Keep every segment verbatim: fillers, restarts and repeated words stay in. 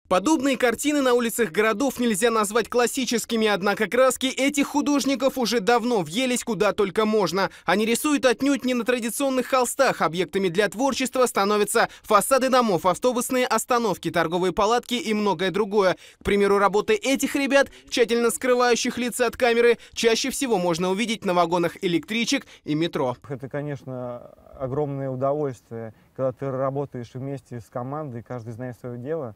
Подобные картины на улицах городов нельзя назвать классическими, однако краски этих художников уже давно въелись куда только можно. Они рисуют отнюдь не на традиционных холстах. Объектами для творчества становятся фасады домов, автобусные остановки, торговые палатки и многое другое. К примеру, работы этих ребят, тщательно скрывающих лица от камеры, чаще всего можно увидеть на вагонах электричек и метро. Это, конечно, огромное удовольствие, когда ты работаешь вместе с командой, каждый знает свое дело.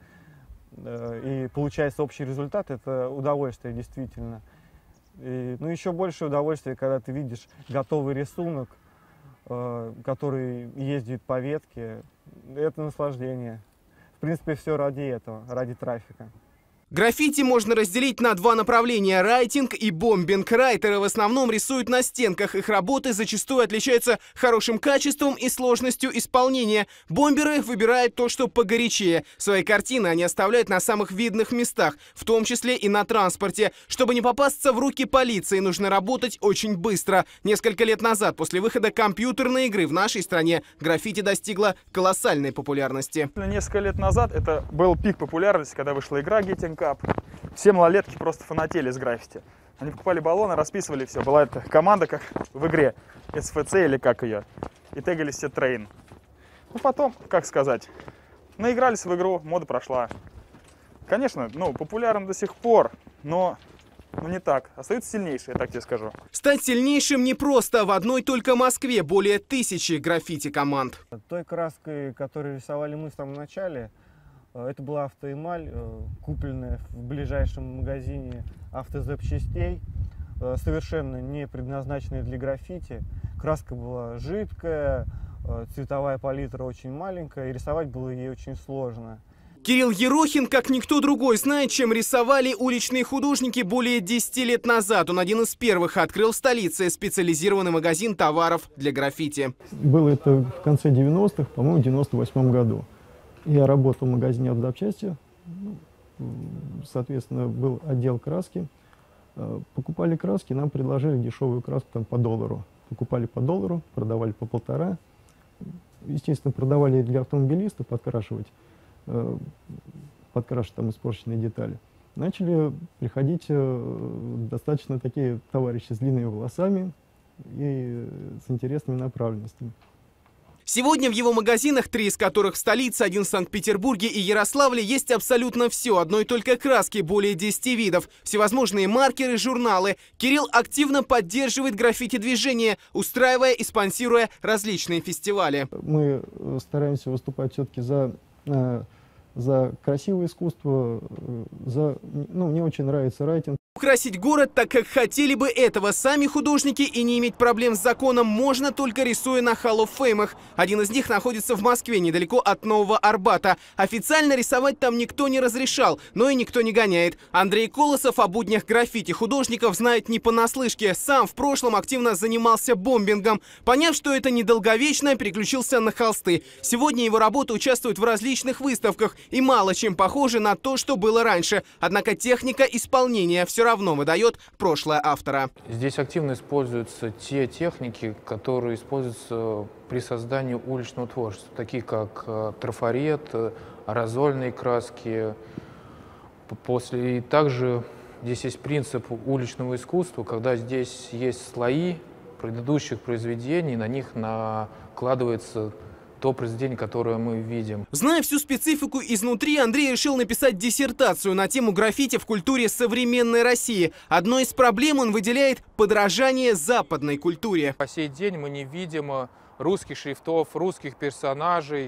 И получается общий результат, это удовольствие действительно. И, ну, еще больше удовольствия, когда ты видишь готовый рисунок, э, который ездит по ветке. Это наслаждение. В принципе, все ради этого, ради трафика. Граффити можно разделить на два направления – райтинг и бомбинг. Райтеры в основном рисуют на стенках. Их работы зачастую отличаются хорошим качеством и сложностью исполнения. Бомберы выбирают то, что погорячее. Свои картины они оставляют на самых видных местах, в том числе и на транспорте. Чтобы не попасться в руки полиции, нужно работать очень быстро. Несколько лет назад, после выхода компьютерной игры в нашей стране, граффити достигло колоссальной популярности. Несколько лет назад это был пик популярности, когда вышла игра Getting Up. Все малолетки просто фанатели с граффити. Они покупали баллоны, расписывали все. Была эта команда, как в игре эс эф си или как ее. И тегали все трейн. Ну потом, как сказать, наигрались в игру, мода прошла. Конечно, ну, популярен до сих пор, но... Ну не так. Остаются сильнейшие, я так тебе скажу. Стать сильнейшим непросто. В одной только Москве более тысячи граффити-команд. Той краской, которую рисовали мы в самом начале, это была автоэмаль, купленная в ближайшем магазине автозапчастей, совершенно не предназначенная для граффити. Краска была жидкая, цветовая палитра очень маленькая, и рисовать было ей очень сложно. Кирилл Ерохин, как никто другой, знает, чем рисовали уличные художники более десяти лет назад. Он один из первых открыл в столице специализированный магазин товаров для граффити. Было это в конце девяностых, по-моему, в девяносто восьмом году. Я работал в магазине автозапчасти, соответственно, был отдел краски. Покупали краски, нам предложили дешевую краску там, по доллару. Покупали по доллару, продавали по полтора. Естественно, продавали для автомобилистов подкрашивать. подкрашивать там испорченные детали. Начали приходить достаточно такие товарищи с длинными волосами и с интересными направленностями. Сегодня в его магазинах, три из которых в столице, один в Санкт-Петербурге и Ярославле, есть абсолютно все. Одной только краски более десяти видов. Всевозможные маркеры, журналы. Кирилл активно поддерживает граффити-движение, устраивая и спонсируя различные фестивали. Мы стараемся выступать все-таки за... за красивое искусство, за... ну, мне очень нравится райтинг. Украсить город так, как хотели бы этого сами художники, и не иметь проблем с законом можно, только рисуя на Hall of Fame. Один из них находится в Москве, недалеко от Нового Арбата. Официально рисовать там никто не разрешал, но и никто не гоняет. Андрей Колосов о буднях граффити художников знает не понаслышке. Сам в прошлом активно занимался бомбингом. Поняв, что это недолговечно, переключился на холсты. Сегодня его работы участвуют в различных выставках и мало чем похожи на то, что было раньше. Однако техника исполнения все равно выдает прошлое автора. Здесь активно используются те техники, которые используются при создании уличного творчества, такие как трафарет, аэрозольные краски. После... И также здесь есть принцип уличного искусства, когда здесь есть слои предыдущих произведений, на них накладывается то произведение, которое мы видим. Зная всю специфику изнутри, Андрей решил написать диссертацию на тему граффити в культуре современной России. Одной из проблем он выделяет подражание западной культуре. По сей день мы не видим русских шрифтов, русских персонажей,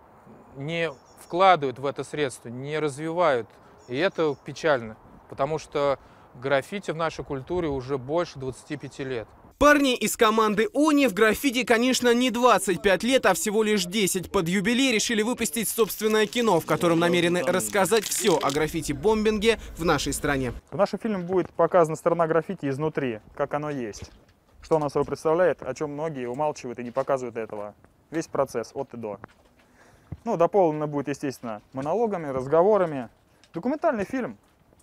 не вкладывают в это средство, не развивают. И это печально, потому что граффити в нашей культуре уже больше двадцати пяти лет. Парни из команды Они в граффити, конечно, не двадцать пять лет, а всего лишь десять. Под юбилей решили выпустить собственное кино, в котором намерены рассказать все о граффити-бомбинге в нашей стране. В нашем фильме будет показана сторона граффити изнутри, как оно есть. Что оно собой представляет, о чем многие умалчивают и не показывают этого. Весь процесс от и до. Ну, дополнено будет, естественно, монологами, разговорами. Документальный фильм.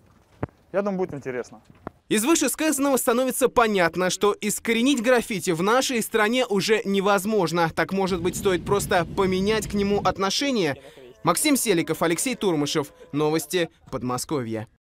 Я думаю, будет интересно. Из вышесказанного становится понятно, что искоренить граффити в нашей стране уже невозможно. Так, может быть, стоит просто поменять к нему отношение? Максим Селиков, Алексей Турмышев. Новости Подмосковья.